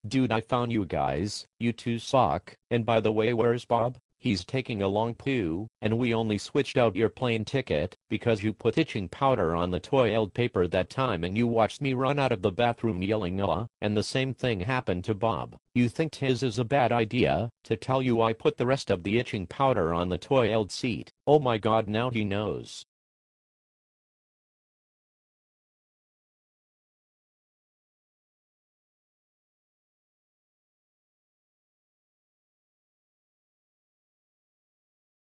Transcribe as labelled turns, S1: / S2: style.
S1: Dude, I found you guys. You two suck. And by the way, where's Bob? He's taking a long poo, and we only switched out your plane ticket because you put itching powder on the toilet paper that time and you watched me run out of the bathroom yelling and the same thing happened to Bob. You think his is a bad idea to tell you I put the rest of the itching powder on the toilet seat? Oh my god, now he knows.